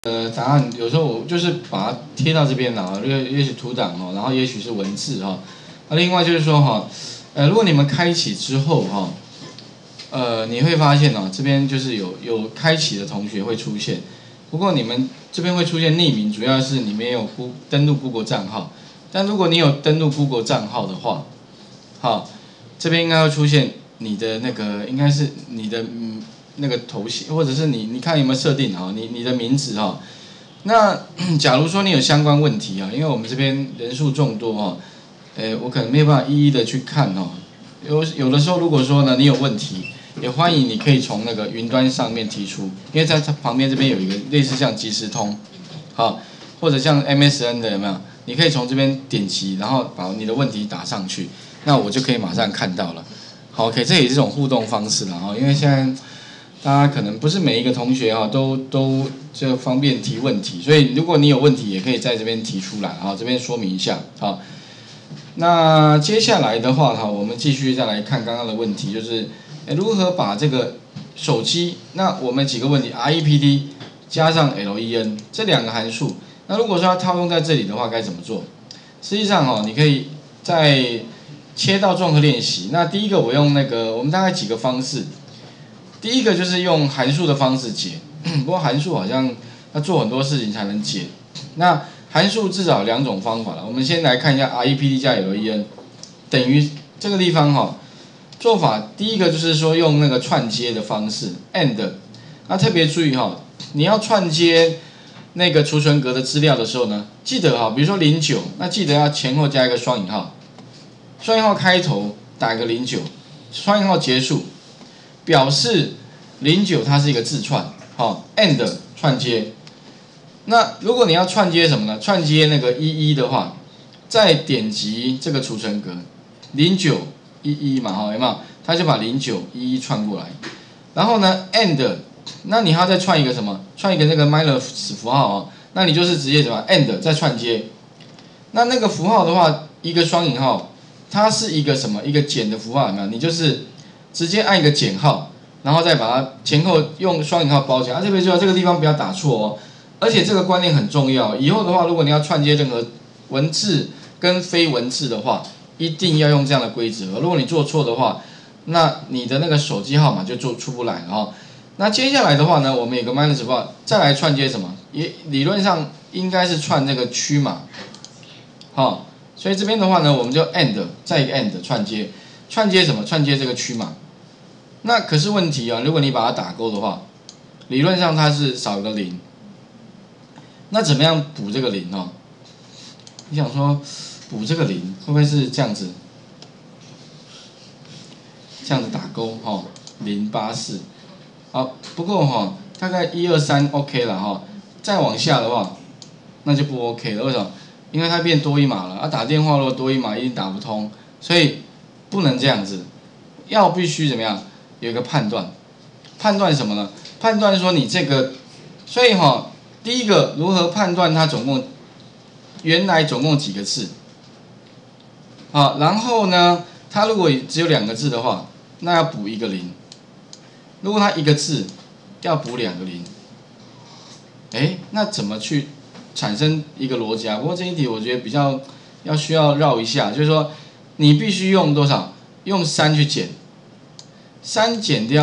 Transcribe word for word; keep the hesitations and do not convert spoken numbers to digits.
呃，答案有时候我就是把它贴到这边了啊，也也许图档哦，然后也许是文字哈。那另外就是说哈，呃，如果你们开启之后哈，呃，你会发现哦，这边就是有有开启的同学会出现，不过你们这边会出现匿名，主要是你没有登录 Google 账号。但如果你有登录 Google 账号的话，好，这边应该会出现你的那个应该是你的嗯。那个头衔，或者是你，你看有没有设定哈？你你的名字哈。那假如说你有相关问题啊，因为我们这边人数众多哈，呃，我可能没有办法一一的去看哦。有有的时候如果说呢你有问题，也欢迎你可以从那个云端上面提出，因为在它旁边这边有一个类似像即时通，好，或者像 M S N 的有没有？你可以从这边点击，然后把你的问题打上去，那我就可以马上看到了。好 ，OK， 这也是一种互动方式了哈，因为现在。大家可能不是每一个同学哈都都就方便提问题，所以如果你有问题也可以在这边提出来啊，这边说明一下好。那接下来的话哈，我们继续再来看刚刚的问题，就是如何把这个手机，那我们几个问题 R E P D 加上 L E N 这两个函数，那如果说要套用在这里的话该怎么做？实际上哈，你可以在切到综合练习，那第一个我用那个我们大概几个方式。第一个就是用函数的方式解，不过函数好像要做很多事情才能解。那函数至少有两种方法了，我们先来看一下 R E P D 加 L E N 等于这个地方哈，做法第一个就是说用那个串接的方式 and， 那特别注意哈，你要串接那个储存格的资料的时候呢，记得哈，比如说零九，那记得要前后加一个双引号，双引号开头打一个零九，双引号结束。表示零九它是一个字串，好 ，and 串接。那如果你要串接什么呢？串接那个一一的话，再点击这个储存格零九一一嘛，哈，有没有？它就把零九一一串过来。然后呢 ，and， 那你还要再串一个什么？串一个那个 minus 符号哦。那你就是直接什么 and 再串接。那那个符号的话，一个双引号，它是一个什么？一个减的符号有没有？你就是直接按一个减号，然后再把它前后用双引号包起来。啊，特别注意这个地方不要打错哦。而且这个观念很重要，以后的话，如果你要串接任何文字跟非文字的话，一定要用这样的规则。如果你做错的话，那你的那个手机号码就做出不来了哦。那接下来的话呢，我们有个 minus 符号，再来串接什么？也理论上应该是串这个区码，好，所以这边的话呢，我们就 and 再一个 and 串接，串接什么？串接这个区码。那可是问题啊，如果你把它打勾的话，理论上它是少一个零。那怎么样补这个零哦？你想说补这个零会不会是这样子？这样子打勾哈、哦，零八四。好，不过哈、哦，大概一二三 OK 了哈、哦，再往下的话，那就不 OK 了。为什么？因为它变多一码了。啊，打电话如果多一码一定打不通，所以不能这样子，要必须怎么样？有一个判断，判断什么呢？判断说你这个，所以哈、哦，第一个如何判断它总共原来总共几个字？好，然后呢，它如果只有两个字的话，那要补一个零；如果它一个字，要补两个零。哎，那怎么去产生一个逻辑啊？不过这一题我觉得比较要需要绕一下，就是说你必须用多少？用三去减。三减掉